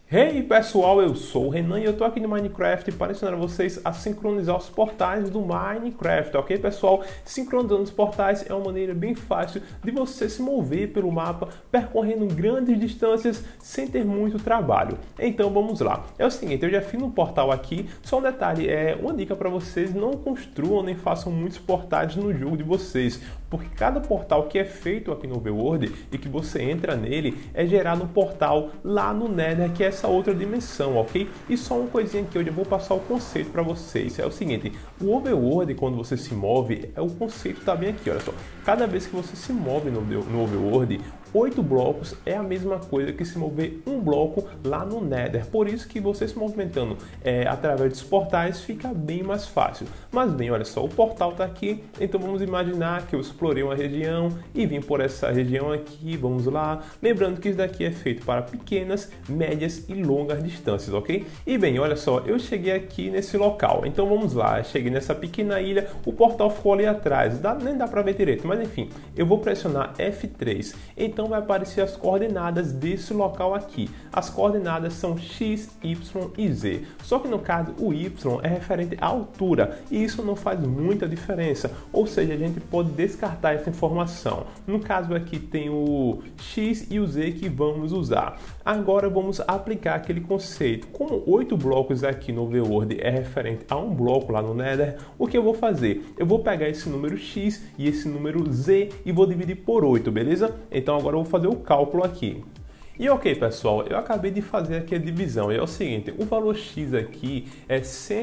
Hey pessoal, eu sou o Renan e eu tô aqui no Minecraft para ensinar a vocês a sincronizar os portais do Minecraft, ok pessoal? Sincronizando os portais é uma maneira bem fácil de você se mover pelo mapa, percorrendo grandes distâncias sem ter muito trabalho. Então vamos lá. É o seguinte, eu já fiz um portal aqui, só um detalhe, uma dica para vocês: não construam nem façam muitos portais no jogo de vocês, porque cada portal que é feito aqui no Overworld e que você entra nele é gerado um portal lá no Nether, que é essa outra dimensão, ok? E só uma coisinha que eu já vou passar o conceito para vocês. É o seguinte, o Overworld, quando você se move, o conceito tá bem aqui, olha só. Cada vez que você se move no Overworld, 8 blocos é a mesma coisa que se mover um bloco lá no Nether. Por isso que você se movimentando através dos portais fica bem mais fácil. Mas bem, olha só, o portal está aqui, então vamos imaginar que eu explorei uma região e vim por essa região aqui, vamos lá. Lembrando que isso daqui é feito para pequenas, médias e longas distâncias, ok? E bem, olha só, eu cheguei aqui nesse local, então vamos lá, cheguei nessa pequena ilha, o portal ficou ali atrás, nem dá para ver direito, mas enfim, eu vou pressionar F3, então vai aparecer as coordenadas desse local aqui. As coordenadas são X, Y e Z. Só que no caso o Y é referente à altura e isso não faz muita diferença. Ou seja, a gente pode descartar essa informação. No caso aqui tem o X e o Z que vamos usar. Agora vamos aplicar aquele conceito. Como 8 blocos aqui no Overworld é referente a um bloco lá no Nether, o que eu vou fazer? Eu vou pegar esse número X e esse número Z e vou dividir por 8, beleza? Então agora eu vou fazer o cálculo aqui. E ok pessoal, eu acabei de fazer aqui a divisão, e é o seguinte, o valor X aqui é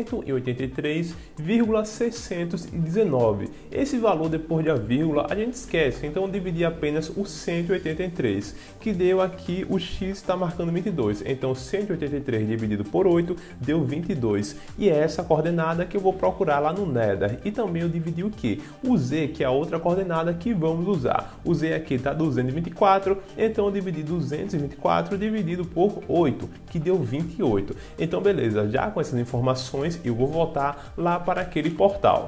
183,619. Esse valor depois da vírgula a gente esquece, então eu dividi apenas o 183, que deu aqui, o X está marcando 22, então 183 dividido por 8 deu 22, e é essa coordenada que eu vou procurar lá no Nether. E também eu dividi o que? O Z, que é a outra coordenada que vamos usar. O Z aqui está 224, então eu dividi 224 dividido por 8, que deu 28. Então beleza, já com essas informações eu vou voltar lá para aquele portal.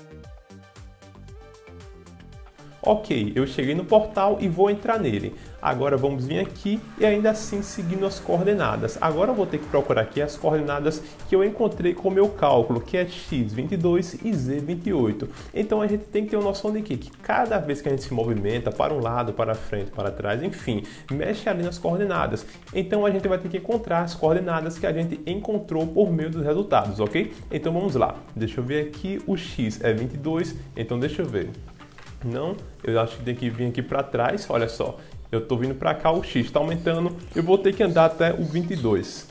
Ok, eu cheguei no portal e vou entrar nele. Agora vamos vir aqui e ainda assim seguindo as coordenadas. Agora eu vou ter que procurar aqui as coordenadas que eu encontrei com o meu cálculo, que é x 22 e z 28. Então a gente tem que ter uma noção de que cada vez que a gente se movimenta para um lado, para frente, para trás, enfim, mexe ali nas coordenadas. Então a gente vai ter que encontrar as coordenadas que a gente encontrou por meio dos resultados, ok? Então vamos lá. Deixa eu ver aqui, o x é 22, então deixa eu ver. Não, eu acho que tem que vir aqui para trás, olha só. Eu estou vindo para cá, o X está aumentando, eu vou ter que andar até o 22.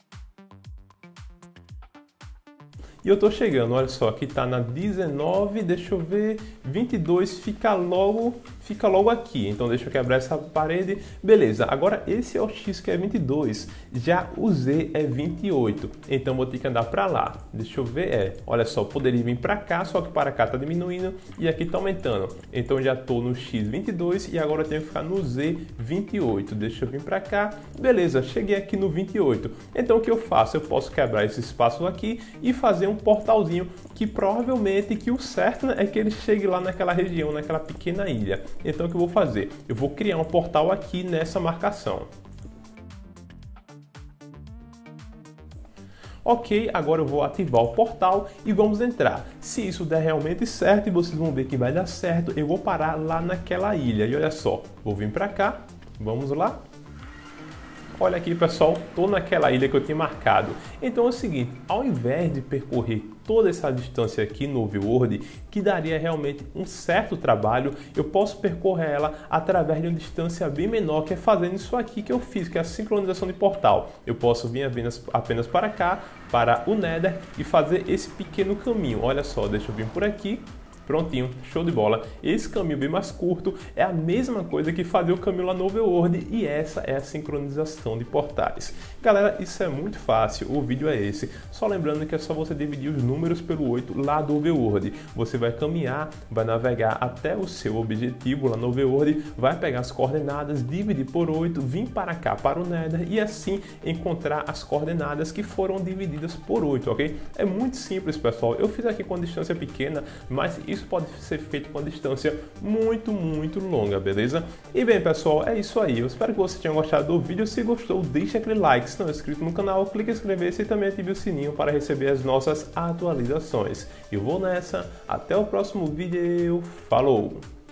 E eu estou chegando, olha só, aqui está na 19, deixa eu ver, 22 fica logo aqui. Então deixa eu quebrar essa parede, beleza. Agora esse é o X que é 22, já o Z é 28, então vou ter que andar para lá. Deixa eu ver, olha só, poderia vir para cá, só que para cá está diminuindo e aqui está aumentando. Então já estou no X 22 e agora eu tenho que ficar no Z 28. Deixa eu vir para cá, beleza, cheguei aqui no 28. Então o que eu faço? Eu posso quebrar esse espaço aqui e fazer um portalzinho que provavelmente o certo, né, é que ele chegue lá naquela região, naquela pequena ilha. Então o que eu vou fazer? Eu vou criar um portal aqui nessa marcação. Ok, agora eu vou ativar o portal e vamos entrar. Se isso der realmente certo, e vocês vão ver que vai dar certo, eu vou parar lá naquela ilha. E olha só, vou vir para cá, vamos lá. Olha aqui pessoal, estou naquela ilha que eu tinha marcado. Então é o seguinte, ao invés de percorrer toda essa distância aqui no Overworld, que daria realmente um certo trabalho, eu posso percorrer ela através de uma distância bem menor, que é fazendo isso aqui que eu fiz, que é a sincronização de portal. Eu posso vir apenas para cá, para o Nether, e fazer esse pequeno caminho. Olha só, deixa eu vir por aqui. Prontinho, show de bola. Esse caminho bem mais curto é a mesma coisa que fazer o caminho lá no Overworld, e essa é a sincronização de portais. Galera, isso é muito fácil, o vídeo é esse. Só lembrando que é só você dividir os números pelo 8 lá do Overworld. Você vai caminhar, vai navegar até o seu objetivo lá no Overworld, vai pegar as coordenadas, dividir por 8, vir para cá, para o Nether, e assim encontrar as coordenadas que foram divididas por 8, ok? É muito simples, pessoal. Eu fiz aqui com distância pequena, mas isso pode ser feito com uma distância muito longa, beleza? E bem, pessoal, é isso aí. Eu espero que você tenha gostado do vídeo. Se gostou, deixa aquele like. Se não é inscrito no canal, clique em inscrever-se e também ative o sininho para receber as nossas atualizações. Eu vou nessa. Até o próximo vídeo. Falou!